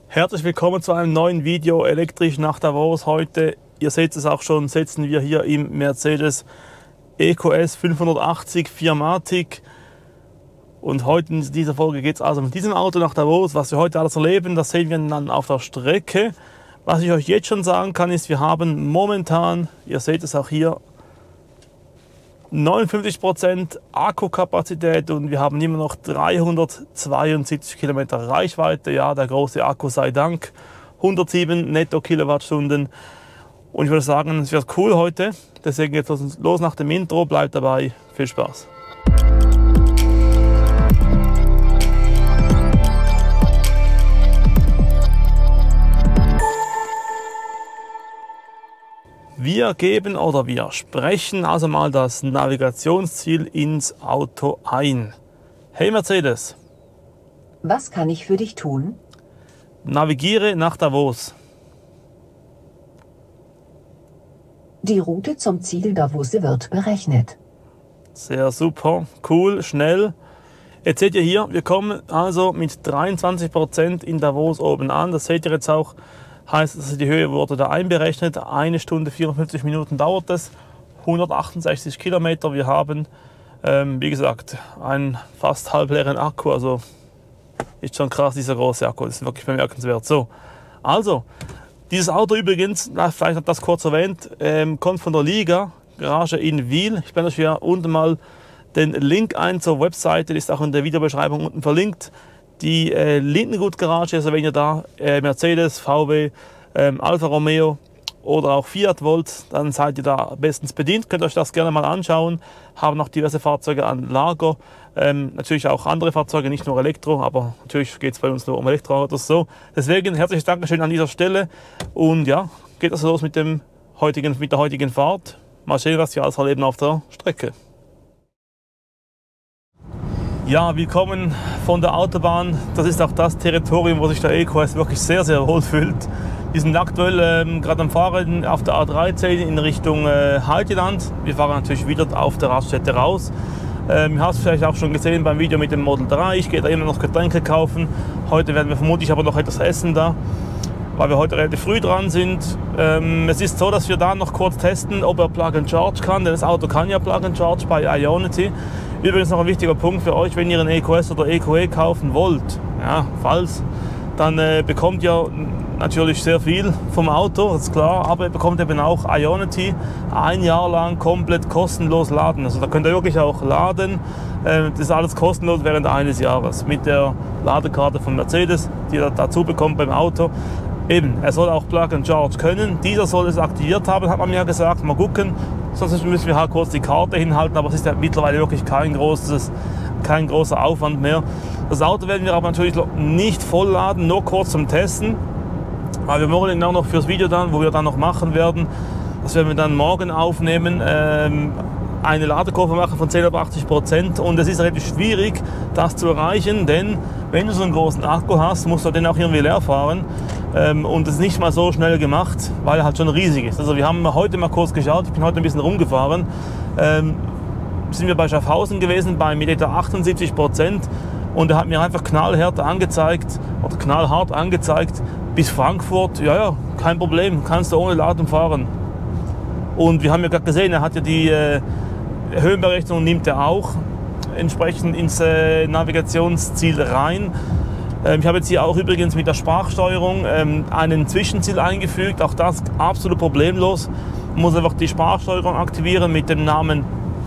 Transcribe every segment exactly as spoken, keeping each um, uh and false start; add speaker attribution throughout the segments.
Speaker 1: Herzlich willkommen zu einem neuen Video elektrisch nach Davos. Heute, ihr seht es auch schon, sitzen wir hier im Mercedes E Q S fünfhundertachtzig vier Matic. Und heute in dieser Folge geht es also mit diesem Auto nach Davos. Was wir heute alles erleben, das sehen wir dann auf der Strecke. Was ich euch jetzt schon sagen kann, ist, wir haben momentan, ihr seht es auch hier, neunundfünfzig Prozent Akkukapazität und wir haben immer noch dreihundertzweiundsiebzig Kilometer Reichweite. Ja, der große Akku sei Dank. hundertsieben Netto Kilowattstunden. Und ich würde sagen, es wird cool heute. Deswegen geht es los nach dem Intro. Bleibt dabei. Viel Spaß. Wir geben oder wir sprechen also mal das Navigationsziel ins Auto ein. Hey Mercedes.
Speaker 2: Was kann ich für dich tun?
Speaker 1: Navigiere nach Davos.
Speaker 2: Die Route zum Ziel Davos wird berechnet.
Speaker 1: Sehr super, cool, schnell. Jetzt seht ihr hier, wir kommen also mit dreiundzwanzig Prozent in Davos oben an. Das seht ihr jetzt auch. Heißt, also die Höhe wurde da einberechnet. Eine Stunde vierundfünfzig Minuten dauert es. hundertachtundsechzig Kilometer. Wir haben, ähm, wie gesagt, einen fast halbleeren Akku. Also ist schon krass, dieser große Akku. Das ist wirklich bemerkenswert. So, also, dieses Auto übrigens, vielleicht noch das kurz erwähnt, ähm, kommt von der Liga, Garage in Wil. Ich blende euch hier unten mal den Link ein zur Webseite. Die ist auch in der Videobeschreibung unten verlinkt. Die äh, Lindengut Garage, also wenn ihr da äh, Mercedes, V W, ähm, Alfa Romeo oder auch Fiat wollt, dann seid ihr da bestens bedient. Könnt euch das gerne mal anschauen. Haben noch diverse Fahrzeuge an Lager. Ähm, natürlich auch andere Fahrzeuge, nicht nur Elektro, aber natürlich geht es bei uns nur um Elektroautos. So. Deswegen herzliches Dankeschön an dieser Stelle. Und ja, geht also los mit, dem heutigen, mit der heutigen Fahrt. Mal sehen, was wir alles erleben auf der Strecke. Ja, willkommen von der Autobahn. Das ist auch das Territorium, wo sich der E Q S wirklich sehr, sehr wohl fühlt. Wir sind aktuell ähm, gerade am Fahren auf der A dreizehn in Richtung äh, Haldeland. Wir fahren natürlich wieder auf der Raststätte raus. Ähm, ihr habt es vielleicht auch schon gesehen beim Video mit dem Model drei. Ich gehe da immer noch Getränke kaufen. Heute werden wir vermutlich aber noch etwas essen da, weil wir heute relativ früh dran sind. Ähm, es ist so, dass wir da noch kurz testen, ob er Plug and Charge kann, denn das Auto kann ja Plug and Charge bei Ionity. Übrigens noch ein wichtiger Punkt für euch, wenn ihr einen E Q S oder E Q E kaufen wollt, ja, falls, dann äh, bekommt ihr natürlich sehr viel vom Auto, das ist klar, aber ihr bekommt eben auch Ionity ein Jahr lang komplett kostenlos laden. Also da könnt ihr wirklich auch laden, äh, das ist alles kostenlos während eines Jahres mit der Ladekarte von Mercedes, die ihr dazu bekommt beim Auto. Eben, er soll auch Plug and Charge können. Dieser soll es aktiviert haben, hat man mir gesagt. Mal gucken, sonst müssen wir halt kurz die Karte hinhalten. Aber es ist ja mittlerweile wirklich kein, großes, kein großer Aufwand mehr. Das Auto werden wir aber natürlich nicht voll laden, nur kurz zum Testen. Weil wir wollen auch noch fürs Video dann, wo wir dann noch machen werden, das werden wir dann morgen aufnehmen, ähm, eine Ladekurve machen von zehn auf achtzig Prozent. Und es ist relativ schwierig, das zu erreichen, denn wenn du so einen großen Akku hast, musst du den auch irgendwie leer fahren. Ähm, und das ist nicht mal so schnell gemacht, weil er halt schon riesig ist. Also wir haben heute mal kurz geschaut, ich bin heute ein bisschen rumgefahren, ähm, sind wir bei Schaffhausen gewesen, bei mit etwa achtundsiebzig Prozent. Und er hat mir einfach knallhart angezeigt, oder knallhart angezeigt, bis Frankfurt, ja, ja, kein Problem, kannst du ohne Laden fahren. Und wir haben ja gerade gesehen, er hat ja die äh, Höhenberechnung, nimmt er auch entsprechend ins äh, Navigationsziel rein. Ähm, ich habe jetzt hier auch übrigens mit der Sprachsteuerung ähm, einen Zwischenziel eingefügt, auch das absolut problemlos. Man muss einfach die Sprachsteuerung aktivieren mit dem Namen.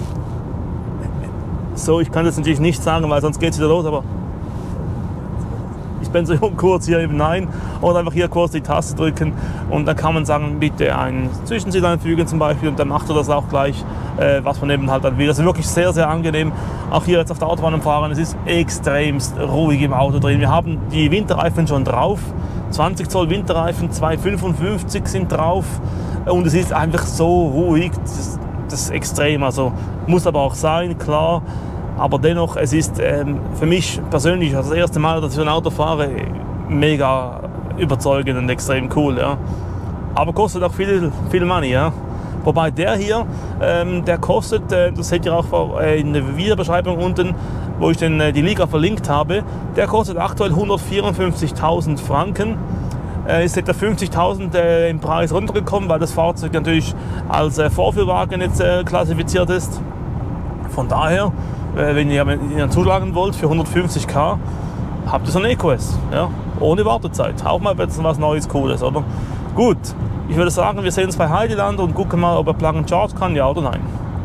Speaker 1: So, ich kann das natürlich nicht sagen, weil sonst geht es wieder los, aber ich bin so kurz hier eben nein und einfach hier kurz die Taste drücken und dann kann man sagen, bitte ein Zwischenziel einfügen zum Beispiel und dann macht er das auch gleich, äh, was man eben halt dann will. Das ist wirklich sehr, sehr angenehm. Auch hier jetzt auf der Autobahn am Fahren, es ist extremst ruhig im Auto drin. Wir haben die Winterreifen schon drauf, zwanzig Zoll Winterreifen, zwei fünfundfünfzig sind drauf und es ist einfach so ruhig, das, das ist extrem, also muss aber auch sein, klar. Aber dennoch, es ist ähm, für mich persönlich also das erste Mal, dass ich so ein Auto fahre, mega überzeugend und extrem cool. Ja. Aber kostet auch viel, viel Money. Ja. Wobei der hier, ähm, der kostet, äh, das seht ihr auch in der Videobeschreibung unten, wo ich den, die Liga verlinkt habe, der kostet aktuell hundertvierundfünfzigtausend Franken. Äh, ist etwa fünfzigtausend äh, im Preis runtergekommen, weil das Fahrzeug natürlich als äh, Vorführwagen jetzt äh, klassifiziert ist. Von daher, äh, wenn ihr ihn zuschlagen wollt für hundertfünfzigtausend, habt ihr so ein EcoS, ja? Ohne Wartezeit. Auch mal was Neues, Cooles, oder? Gut, ich würde sagen, wir sehen uns bei Heideland und gucken mal, ob er Plug and Charge kann, ja oder nein.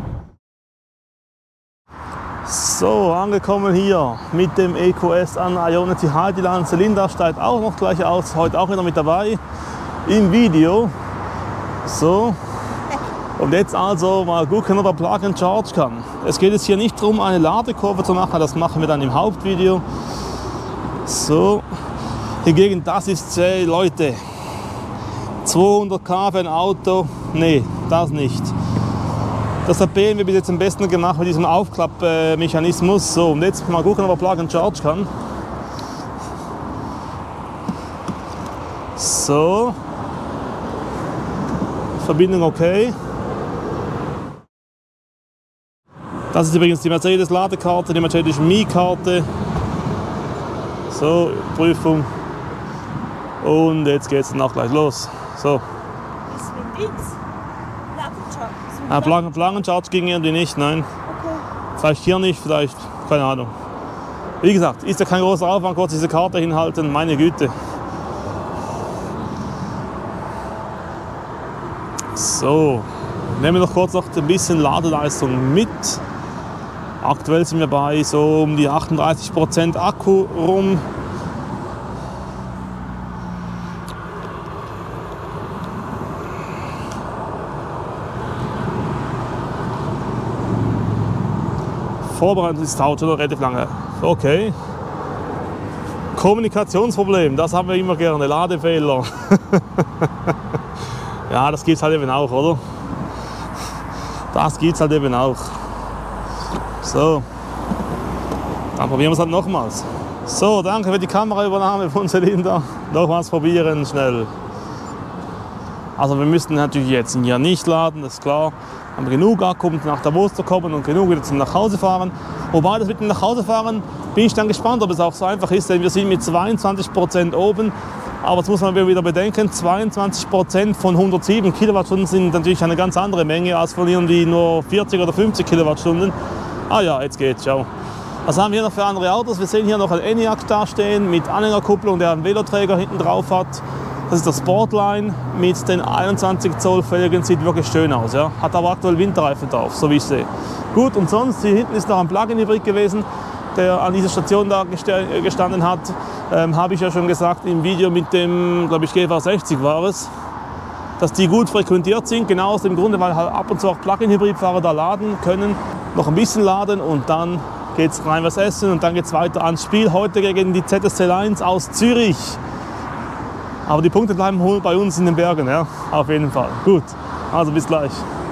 Speaker 1: So, angekommen hier mit dem EcoS an Ionity Heideland. Zylinder steigt auch noch gleich aus, heute auch wieder mit dabei im Video. So, und jetzt also mal gucken, ob er Plug and Charge kann. Es geht jetzt hier nicht darum, eine Ladekurve zu machen, das machen wir dann im Hauptvideo. So, hingegen das ist, äh, Leute, zweihundert Kilometer für ein Auto, nee, das nicht. Das hat B M W bis jetzt am besten gemacht mit diesem Aufklappmechanismus. So, und jetzt mal gucken, ob er Plug and Charge kann. So. Verbindung okay. Das ist übrigens die Mercedes-Ladekarte, die Mercedes-Mi-Karte. So, Prüfung. Und jetzt geht es dann auch gleich los. So.
Speaker 3: Ist mit X?
Speaker 1: Ah, Plug, Plug and Charge ging irgendwie nicht, nein.
Speaker 3: Okay.
Speaker 1: Vielleicht hier nicht, vielleicht, keine Ahnung. Wie gesagt, ist ja kein großer Aufwand, kurz diese Karte hinhalten, meine Güte. So, nehmen wir noch kurz noch ein bisschen Ladeleistung mit. Aktuell sind wir bei so um die achtunddreißig Prozent Akku rum. Vorbereitet ist dauert schon relativ lange. Okay. Kommunikationsproblem, das haben wir immer gerne. Ladefehler. Ja, das gibt es halt eben auch, oder? Das gibt es halt eben auch. So. Dann probieren wir es halt nochmals. So, danke für die Kameraübernahme von Zylinder. Nochmals probieren, schnell. Also wir müssten natürlich jetzt hier nicht laden, das ist klar. Haben wir genug Akku, um nach Davos zu kommen und genug wieder zum Nachhausefahren. Wobei das mit dem Nachhausefahren bin ich dann gespannt, ob es auch so einfach ist, denn wir sind mit zweiundzwanzig Prozent oben. Aber jetzt muss man wieder bedenken, zweiundzwanzig Prozent von hundertsieben Kilowattstunden sind natürlich eine ganz andere Menge als von irgendwie nur vierzig oder fünfzig Kilowattstunden. Ah ja, jetzt geht's, schau. Was haben wir hier noch für andere Autos? Wir sehen hier noch ein Enyaq da stehen mit Anhängerkupplung, der einen Veloträger hinten drauf hat. Das ist der Sportline mit den einundzwanzig Zoll Felgen, sieht wirklich schön aus. Ja? Hat aber aktuell Winterreifen drauf, so wie ich sehe. Gut, und sonst, hier hinten ist noch ein Plug-in-Hybrid gewesen, der an dieser Station da gestanden hat. Ähm, Habe ich ja schon gesagt im Video mit dem, glaube ich, G V sechzig war es, dass die gut frequentiert sind. Genau aus dem Grunde, weil halt ab und zu auch Plug-in-Hybrid-Fahrer da laden können. Noch ein bisschen laden und dann geht es rein was essen und dann geht es weiter ans Spiel. Heute gegen die Z S C eins aus Zürich. Aber die Punkte bleiben bei uns in den Bergen, ja, auf jeden Fall. Gut, also bis gleich.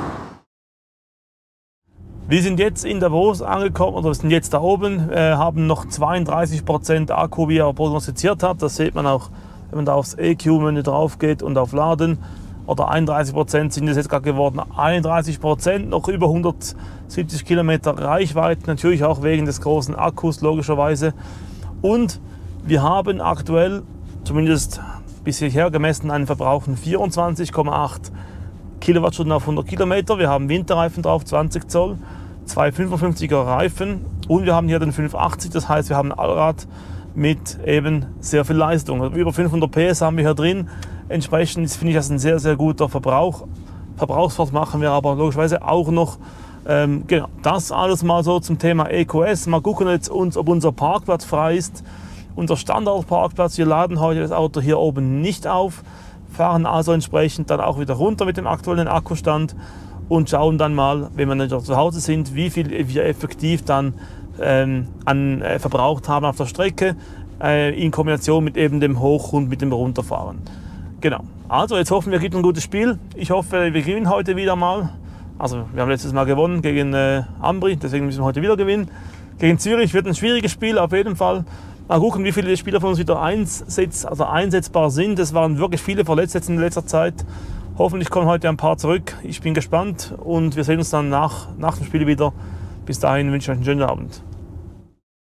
Speaker 1: Wir sind jetzt in Davos angekommen, oder wir sind jetzt da oben, äh, haben noch zweiunddreißig Prozent Akku, wie er prognostiziert hat. Das sieht man auch, wenn man da aufs E Q-Menü drauf geht und auf Laden. Oder einunddreißig Prozent sind es jetzt gerade geworden. einunddreißig Prozent, noch über hundertsiebzig Kilometer Reichweite, natürlich auch wegen des großen Akkus, logischerweise. Und wir haben aktuell, zumindest bis hierher gemessen, einen Verbrauch von vierundzwanzig Komma acht Kilowattstunden auf hundert Kilometer. Wir haben Winterreifen drauf, zwanzig Zoll, zwei fünfundfünfziger Reifen und wir haben hier den fünfhundertachtzig, das heißt, wir haben ein Allrad mit eben sehr viel Leistung. Über fünfhundert P S haben wir hier drin. Entsprechend finde ich das ein sehr, sehr guter Verbrauch. Verbrauchswert machen wir aber logischerweise auch noch. Ähm, genau, das alles mal so zum Thema EcoS. Mal gucken jetzt uns, ob unser Parkplatz frei ist. Unser Standardparkplatz, wir laden heute das Auto hier oben nicht auf, fahren also entsprechend dann auch wieder runter mit dem aktuellen Akkustand und schauen dann mal, wenn wir dann zu Hause sind, wie viel wir effektiv dann ähm, an, äh, verbraucht haben auf der Strecke, äh, in Kombination mit eben dem Hoch- und mit dem Runterfahren. Genau, also jetzt hoffen wir, es gibt ein gutes Spiel. Ich hoffe, wir gewinnen heute wieder mal. Also wir haben letztes Mal gewonnen gegen äh, Ambri, deswegen müssen wir heute wieder gewinnen. Gegen Zürich wird ein schwieriges Spiel, auf jeden Fall. Mal gucken, wie viele Spieler von uns wieder einsetz, also einsetzbar sind. Es waren wirklich viele verletzt jetzt in letzter Zeit. Hoffentlich kommen heute ein paar zurück. Ich bin gespannt und wir sehen uns dann nach, nach dem Spiel wieder. Bis dahin wünsche ich euch einen schönen Abend.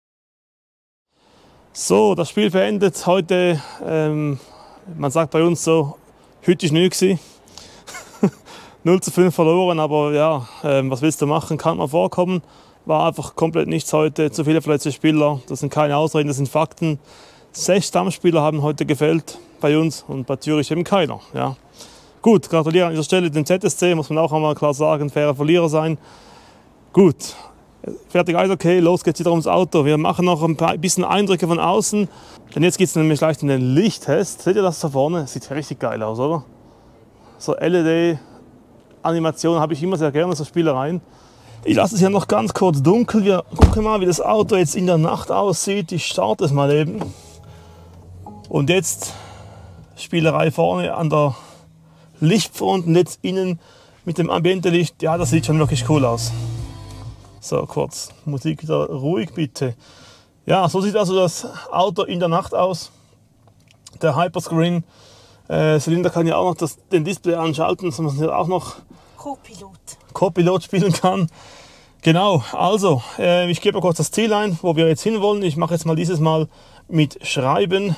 Speaker 1: So, das Spiel beendet heute. Ähm, man sagt bei uns so, heute ist nichts gewesen. null zu fünf verloren, aber ja, ähm, was willst du machen, kann man vorkommen. War einfach komplett nichts heute, zu viele verletzte Spieler, das sind keine Ausreden, das sind Fakten. Sechs Stammspieler haben heute gefehlt bei uns und bei Zürich eben keiner. Ja. Gut, gratuliere an dieser Stelle dem Z S C, muss man auch einmal klar sagen, fairer Verlierer sein. Gut, fertig Eishockey, los geht's wieder ums Auto. Wir machen noch ein paar, bisschen Eindrücke von außen, denn jetzt geht es nämlich gleich in den Lichttest. Seht ihr das da vorne? Sieht richtig geil aus, oder? So L E D-Animation habe ich immer sehr gerne, so Spielereien. Ich lasse es hier noch ganz kurz dunkel. Wir gucken mal, wie das Auto jetzt in der Nacht aussieht. Ich starte es mal eben. Und jetzt Spielerei vorne an der Lichtfront und jetzt innen mit dem Ambiente-Licht. Ja, das sieht schon wirklich cool aus. So, kurz Musik wieder ruhig bitte. Ja, so sieht also das Auto in der Nacht aus. Der Hyperscreen äh, Zylinder kann ja auch noch das, den Display anschalten, sodass man auch noch
Speaker 3: Co-Pilot.
Speaker 1: Co-Pilot spielen kann. Genau, also äh, ich gebe mal kurz das Ziel ein, wo wir jetzt hinwollen. Ich mache jetzt mal dieses Mal mit Schreiben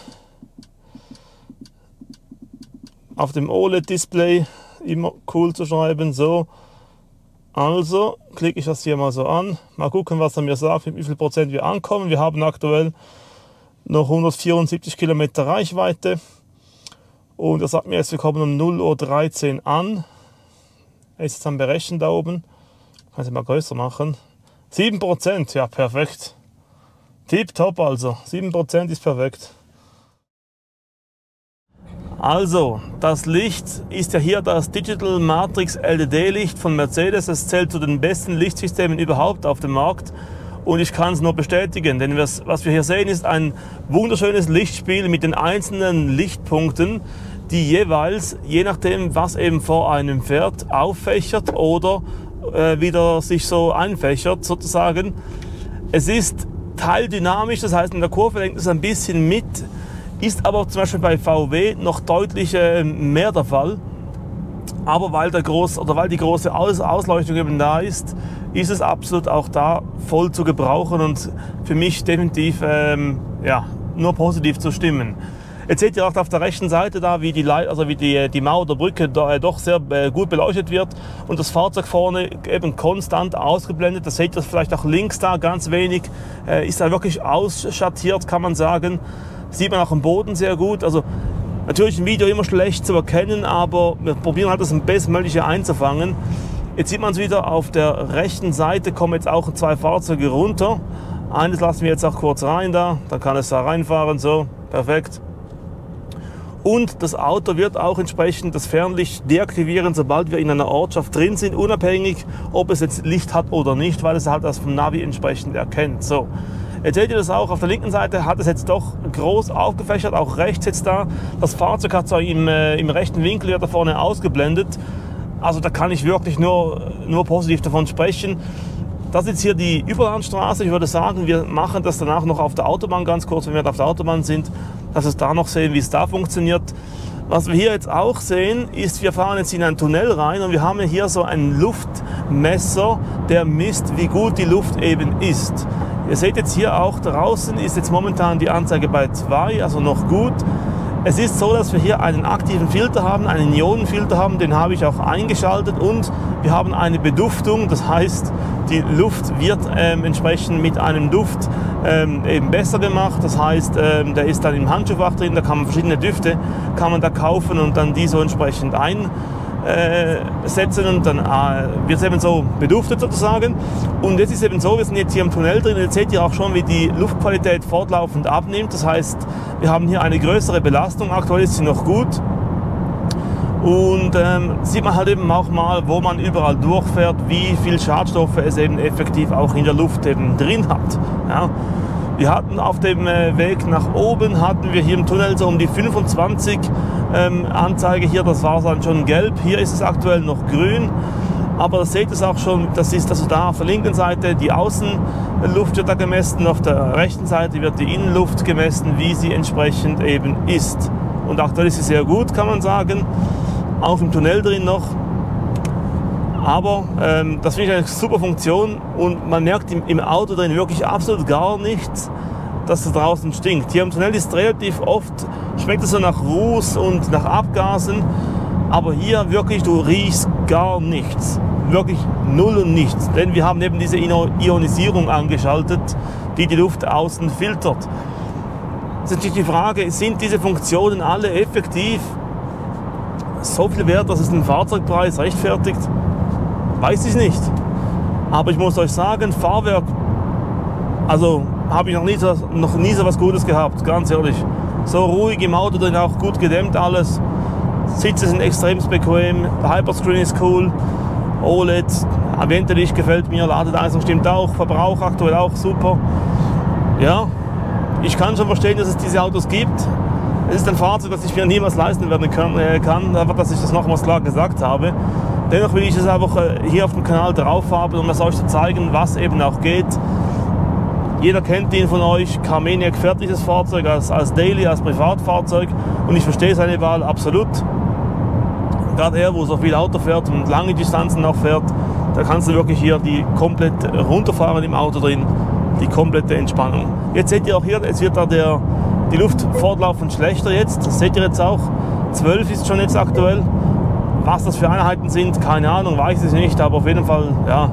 Speaker 1: auf dem O L E D-Display. Immer cool zu schreiben, so. Also klicke ich das hier mal so an. Mal gucken, was er mir sagt, mit wie viel Prozent wir ankommen. Wir haben aktuell noch hundertvierundsiebzig Kilometer Reichweite. Und er sagt mir jetzt, wir kommen um null Uhr dreizehn an. Er ist jetzt am Berechnen da oben. Kann ich mal größer machen. sieben Prozent, ja perfekt. Tipptopp also. sieben Prozent ist perfekt. Also, das Licht ist ja hier das Digital Matrix L E D-Licht von Mercedes. Es zählt zu den besten Lichtsystemen überhaupt auf dem Markt. Und ich kann es nur bestätigen, denn was wir hier sehen, ist ein wunderschönes Lichtspiel mit den einzelnen Lichtpunkten, die jeweils, je nachdem, was eben vor einem fährt, auffächert oder äh, wieder sich so einfächert sozusagen. Es ist teildynamisch, das heißt, in der Kurve lenkt es ein bisschen mit, ist aber zum Beispiel bei V W noch deutlich äh, mehr der Fall. Aber weil, der groß, oder weil die große Aus Ausleuchtung eben da ist, ist es absolut auch da voll zu gebrauchen und für mich definitiv ähm, ja, nur positiv zu stimmen. Jetzt seht ihr auch auf der rechten Seite da, wie die, Leit also wie die, die Mauer der Brücke da, äh, doch sehr äh, gut beleuchtet wird und das Fahrzeug vorne eben konstant ausgeblendet. Das seht ihr vielleicht auch links da ganz wenig, äh, ist da wirklich ausschattiert, kann man sagen. Sieht man auch am Boden sehr gut. Also natürlich im Video immer schlecht zu erkennen, aber wir probieren halt das am bestmögliche einzufangen. Jetzt sieht man es wieder, auf der rechten Seite kommen jetzt auch zwei Fahrzeuge runter. Eines lassen wir jetzt auch kurz rein da, dann kann es da reinfahren, so, perfekt. Und das Auto wird auch entsprechend das Fernlicht deaktivieren, sobald wir in einer Ortschaft drin sind, unabhängig, ob es jetzt Licht hat oder nicht, weil es halt das vom Navi entsprechend erkennt. So. Jetzt seht ihr das auch, auf der linken Seite hat es jetzt doch groß aufgefächert, auch rechts jetzt da. Das Fahrzeug hat zwar im, äh, im rechten Winkel ja da vorne ausgeblendet. Also da kann ich wirklich nur, nur positiv davon sprechen. Das ist jetzt hier die Überlandstraße. Ich würde sagen, wir machen das danach noch auf der Autobahn ganz kurz, wenn wir auf der Autobahn sind, dass wir es da noch sehen, wie es da funktioniert. Was wir hier jetzt auch sehen, ist, wir fahren jetzt in ein Tunnel rein und wir haben hier so einen Luftmesser, der misst, wie gut die Luft eben ist. Ihr seht jetzt hier auch draußen ist jetzt momentan die Anzeige bei zwei, also noch gut. Es ist so, dass wir hier einen aktiven Filter haben, einen Ionenfilter haben, den habe ich auch eingeschaltet und wir haben eine Beduftung, das heißt, die Luft wird ähm, entsprechend mit einem Duft ähm, eben besser gemacht, das heißt, ähm, der ist dann im Handschuhfach drin, da kann man verschiedene Düfte kann man da kaufen und dann die so entsprechend einsetzen und dann äh, wird es eben so beduftet sozusagen. Und jetzt ist eben so, wir sind jetzt hier im Tunnel drin, jetzt seht ihr auch schon, wie die Luftqualität fortlaufend abnimmt, das heißt, wir haben hier eine größere Belastung, aktuell ist sie noch gut. Und ähm, sieht man halt eben auch mal, wo man überall durchfährt, wie viel Schadstoffe es eben effektiv auch in der Luft eben drin hat. Ja. Wir hatten auf dem Weg nach oben, hatten wir hier im Tunnel so um die fünfundzwanzig ähm, Anzeige hier, das war dann schon gelb, hier ist es aktuell noch grün. Aber das seht ihr auch schon, das ist also da auf der linken Seite die Außenluft wird da gemessen, auf der rechten Seite wird die Innenluft gemessen, wie sie entsprechend eben ist. Und aktuell ist sie sehr gut, kann man sagen, auch im Tunnel drin noch. Aber ähm, das finde ich eine super Funktion und man merkt im, im Auto drin wirklich absolut gar nichts. dass es draußen stinkt. Hier im Tunnel ist relativ oft, schmeckt es so nach Ruß und nach Abgasen, aber hier wirklich, du riechst gar nichts. Wirklich null und nichts. Denn wir haben eben diese Ionisierung angeschaltet, die die Luft außen filtert. Es ist natürlich die Frage, sind diese Funktionen alle effektiv so viel wert, dass es den Fahrzeugpreis rechtfertigt? Weiß ich nicht. Aber ich muss euch sagen, Fahrwerk, also habe ich noch nie, so, noch nie so was Gutes gehabt, ganz ehrlich. So ruhig im Auto drin, auch gut gedämmt alles. Sitze sind extrem bequem, der Hyperscreen ist cool, O L E D, Ambientelicht gefällt mir, Ladeleistung stimmt auch, Verbrauch aktuell auch super. Ja, ich kann schon verstehen, dass es diese Autos gibt. Es ist ein Fahrzeug, das ich mir niemals leisten werden kann, äh, kann einfach, dass ich das nochmals klar gesagt habe. Dennoch will ich es einfach äh, hier auf dem Kanal drauf haben, um es euch zu zeigen, was eben auch geht. Jeder kennt ihn von euch, Carmaniac fährt dieses Fahrzeug als, als Daily, als Privatfahrzeug und ich verstehe seine Wahl absolut. Gerade er, wo so viel Auto fährt und lange Distanzen noch fährt, da kannst du wirklich hier die komplett runterfahren im Auto drin, die komplette Entspannung. Jetzt seht ihr auch hier, es wird da der, die Luft fortlaufend schlechter jetzt, das seht ihr jetzt auch, zwölf ist schon jetzt aktuell. Was das für Einheiten sind, keine Ahnung, weiß ich nicht, aber auf jeden Fall, ja,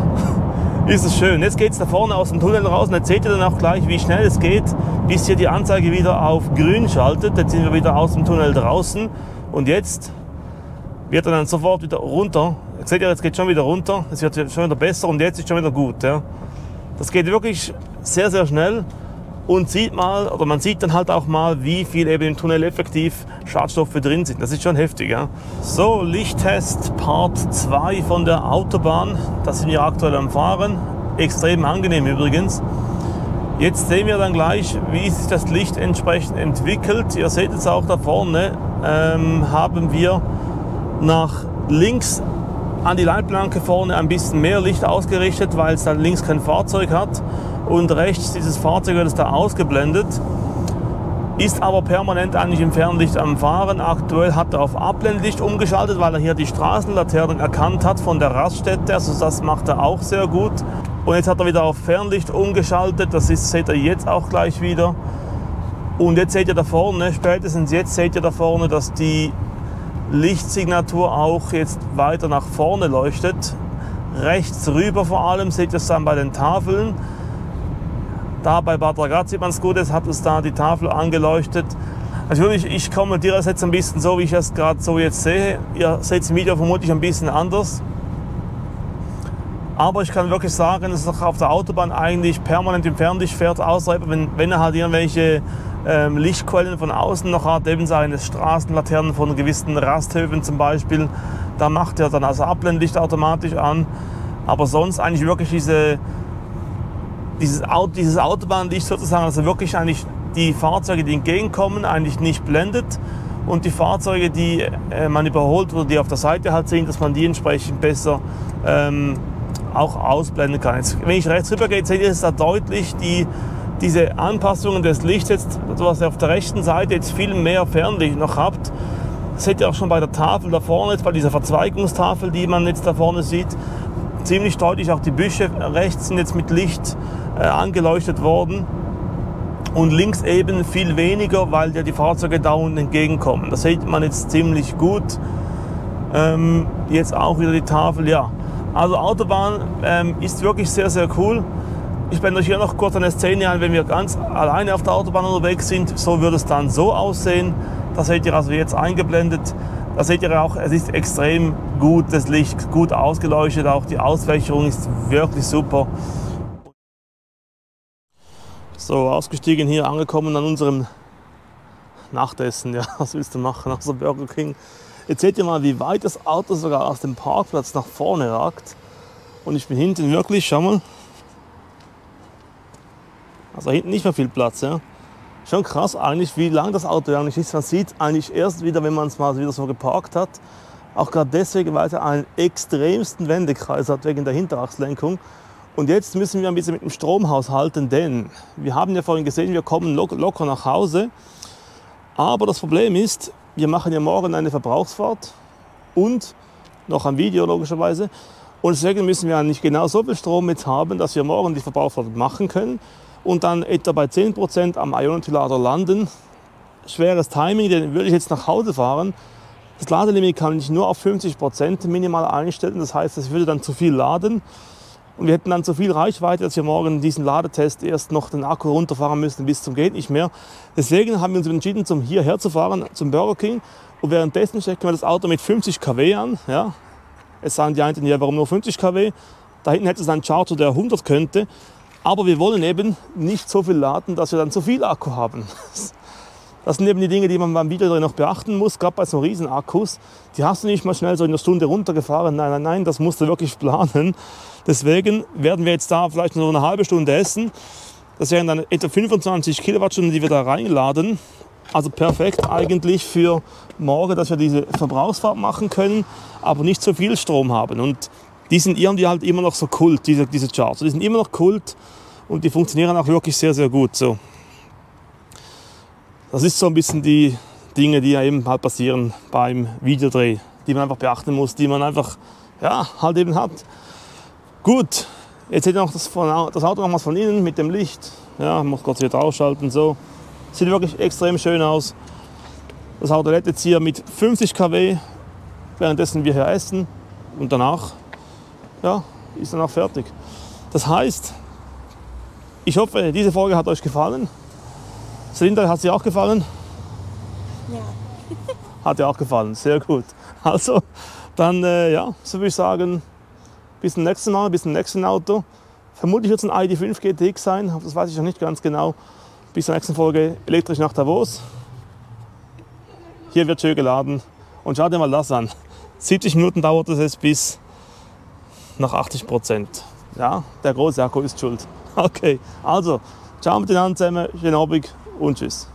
Speaker 1: ist es schön. Jetzt geht es da vorne aus dem Tunnel raus und jetzt seht ihr dann auch gleich, wie schnell es geht, bis hier die Anzeige wieder auf grün schaltet. Jetzt sind wir wieder aus dem Tunnel draußen und jetzt wird er dann sofort wieder runter. Jetzt seht ihr, jetzt geht es schon wieder runter, es wird schon wieder besser und jetzt ist schon wieder gut. Ja. Das geht wirklich sehr, sehr schnell und sieht mal, oder man sieht dann halt auch mal, wie viel eben im Tunnel effektiv Schadstoffe drin sind. Das ist schon heftig. Ja. So, Lichttest Part zwei von der Autobahn. Das sind wir aktuell am Fahren. Extrem angenehm übrigens. Jetzt sehen wir dann gleich, wie sich das Licht entsprechend entwickelt. Ihr seht es auch da vorne, ähm, haben wir nach links an die Leitplanke vorne ein bisschen mehr Licht ausgerichtet, weil es dann links kein Fahrzeug hat. Und rechts dieses Fahrzeug wird es da ausgeblendet, ist aber permanent eigentlich im Fernlicht am Fahren. Aktuell hat er auf Abblendlicht umgeschaltet, weil er hier die Straßenlaternen erkannt hat von der Raststätte, also das macht er auch sehr gut. Und jetzt hat er wieder auf Fernlicht umgeschaltet, das ist, seht ihr jetzt auch gleich wieder. Und jetzt seht ihr da vorne, spätestens jetzt seht ihr da vorne, dass die Lichtsignatur auch jetzt weiter nach vorne leuchtet. Rechts rüber vor allem seht ihr es dann bei den Tafeln. Da bei Bad Ragaz sieht man es gut, jetzt hat es da die Tafel angeleuchtet. Also ich, ich kommentiere es jetzt ein bisschen so, wie ich es gerade so jetzt sehe. Ihr seht es im Video vermutlich ein bisschen anders. Aber ich kann wirklich sagen, dass es auf der Autobahn eigentlich permanent im Fernlicht fährt, außer wenn, wenn er halt irgendwelche ähm, Lichtquellen von außen noch hat, eben seine Straßenlaternen von gewissen Rasthöfen zum Beispiel. Da macht er dann also Abblendlicht automatisch an. Aber sonst eigentlich wirklich diese... Dieses, Auto, dieses Autobahnlicht sozusagen, also wirklich eigentlich die Fahrzeuge, die entgegenkommen, eigentlich nicht blendet und die Fahrzeuge, die äh, man überholt oder die auf der Seite halt sind, dass man die entsprechend besser ähm, auch ausblenden kann. Jetzt, wenn ich rechts rüber gehe, seht ihr es da deutlich, die, diese Anpassungen des Lichts, jetzt, was ihr auf der rechten Seite jetzt viel mehr Fernlicht noch habt, das seht ihr auch schon bei der Tafel da vorne, jetzt bei dieser Verzweigungstafel, die man jetzt da vorne sieht, ziemlich deutlich, auch die Büsche rechts sind jetzt mit Licht äh, angeleuchtet worden und links eben viel weniger, weil ja die Fahrzeuge da unten entgegenkommen. Das sieht man jetzt ziemlich gut. Ähm, jetzt auch wieder die Tafel, ja. Also Autobahn ähm, ist wirklich sehr, sehr cool. Ich blende euch hier noch kurz eine Szene ein, wenn wir ganz alleine auf der Autobahn unterwegs sind. So würde es dann so aussehen. Das seht ihr also jetzt eingeblendet. Da seht ihr auch, es ist extrem gut, das Licht gut ausgeleuchtet, auch die Ausfächerung ist wirklich super. So, ausgestiegen hier, angekommen an unserem Nachtessen, ja, was willst du machen, außer Burger King. Jetzt seht ihr mal, wie weit das Auto sogar aus dem Parkplatz nach vorne ragt. Und ich bin hinten wirklich, schau mal, also hinten nicht mehr viel Platz, ja. Schon krass eigentlich, wie lang das Auto eigentlich ist. Man sieht eigentlich erst wieder, wenn man es mal wieder so geparkt hat. Auch gerade deswegen, weil es einen extremsten Wendekreis hat wegen der Hinterachslenkung. Und jetzt müssen wir ein bisschen mit dem Strom haushalten, denn wir haben ja vorhin gesehen, wir kommen locker nach Hause. Aber das Problem ist, wir machen ja morgen eine Verbrauchsfahrt und noch ein Video logischerweise. Und deswegen müssen wir nicht genau so viel Strom mit haben, dass wir morgen die Verbrauchsfahrt machen können. und dann etwa bei zehn Prozent am Ionity-Lader landen. Schweres Timing, den würde ich jetzt nach Hause fahren. Das Ladelimit kann ich nur auf fünfzig Prozent minimal einstellen. Das heißt, es würde dann zu viel laden. Und wir hätten dann so viel Reichweite, dass wir morgen diesen Ladetest erst noch den Akku runterfahren müssen bis zum geht nicht mehr. Deswegen haben wir uns entschieden, zum hierher zu fahren, zum Burger King. Und währenddessen stecken wir das Auto mit fünfzig Kilowatt an. Ja. Es sagen die einen, ja, warum nur fünfzig Kilowatt? Da hinten hätte es einen Charger, der hundert könnte. Aber wir wollen eben nicht so viel laden, dass wir dann zu viel Akku haben. Das sind eben die Dinge, die man beim Videodreh noch beachten muss, gerade bei so riesen Akkus. Die hast du nicht mal schnell so in einer Stunde runtergefahren. Nein, nein, nein, das musst du wirklich planen. Deswegen werden wir jetzt da vielleicht noch eine halbe Stunde essen. Das wären dann etwa fünfundzwanzig Kilowattstunden, die wir da reinladen. Also perfekt eigentlich für morgen, dass wir diese Verbrauchsfahrt machen können, aber nicht so viel Strom haben. Und die sind irgendwie halt immer noch so Kult, diese, diese Charger. Die sind immer noch Kult und die funktionieren auch wirklich sehr, sehr gut. So. Das ist so ein bisschen die Dinge, die ja eben halt passieren beim Videodreh, die man einfach beachten muss, die man einfach ja, halt eben hat. Gut, jetzt seht ihr noch das, das Auto nochmals von innen mit dem Licht. Ja, ich muss kurz wieder ausschalten. So. Sieht wirklich extrem schön aus. Das Auto lädt jetzt hier mit fünfzig Kilowatt, währenddessen wir hier essen. Und danach ja, ist dann auch fertig. Das heißt, ich hoffe, diese Folge hat euch gefallen. Selinda, hat sie auch gefallen?
Speaker 3: Ja.
Speaker 1: Hat dir auch gefallen, sehr gut. Also, dann, äh, ja, so würde ich sagen, bis zum nächsten Mal, bis zum nächsten Auto. Vermutlich wird es ein I D fünf G T X sein, das weiß ich noch nicht ganz genau. Bis zur nächsten Folge elektrisch nach Davos. Hier wird schön geladen. Und schau dir mal das an. siebzig Minuten dauert es jetzt bis nach achtzig Prozent. Ja, der große Akku ist schuld. Okay, also, ciao miteinander zusammen, schönen Abend und tschüss.